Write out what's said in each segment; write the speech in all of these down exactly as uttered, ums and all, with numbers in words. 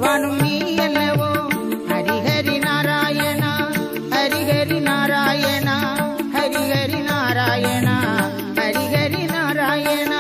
வானும் நீ அல்லவோ ஹரிஹரி நாராயணா ஹரிஹரி நாராயணா ஹரிஹரி நாராயணா ஹரிஹரி நாராயணா.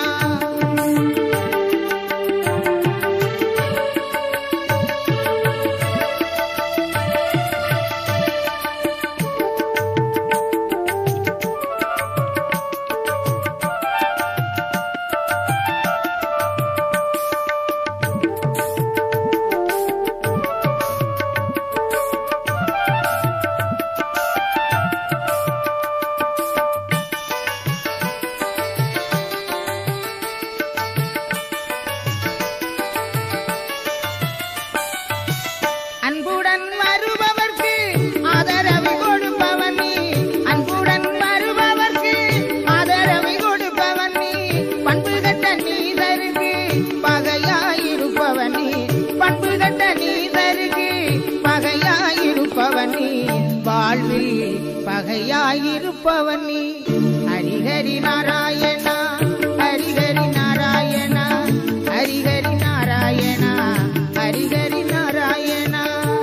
அன்புடன் வருபவர்க்கு ஆதரவு கொடுப்பவன் நீ அன்புடன் வருபவர்க்கு ஆதரவு கொடுப்பவன் நீ பண்பு கட்ட நீதருக்கு பகையாயிருப்பவன் நீ பண்பு கட்ட நீதருக்கு பகையாயிருப்பவன் நீ வாழ்வில் பகையாயிருப்பவன் நீ ஹரிஹரி நாராயணா ஹரிஹரி நாராயணா ஹரிஹரி நாராயணா ஹரிஹரி நாராயணா.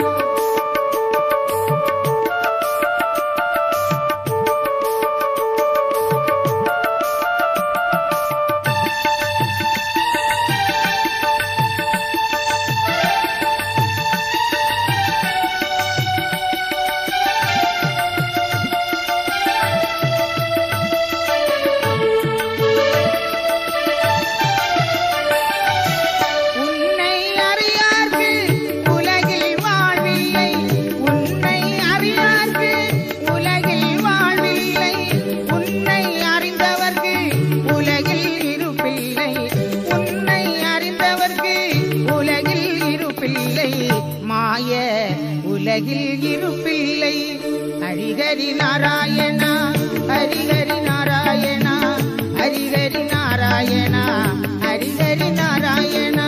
மாய உலகில் இருப்பில்லை ஹரிஹரி நாராயணா ஹரிஹரி நாராயணா ஹரிஹரி நாராயணா ஹரிஹரி நாராயணா.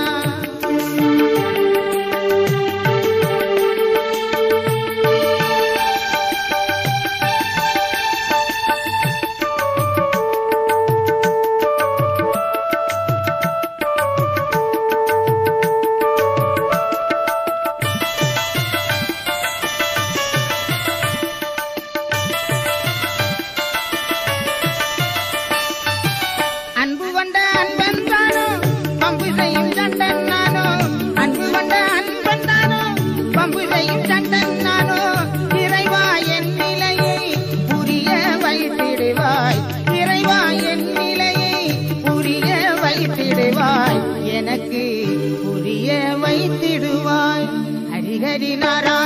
அன்பு கொண்ட அன்பன் தானோ பம்பு செய்யும் சண்டன் நானோ அன்பு கொண்ட அன்பன் தானோ பம்பு செய்யும் சண்டன் நானோ இறைவா என் நிலையை புரிய வைத்திடுவாய் இறைவா என் நிலையை புரிய வைத்திடுவாய் எனக்கு புரிய வைத்திடுவாய் ஹரிஹரி நாராயணா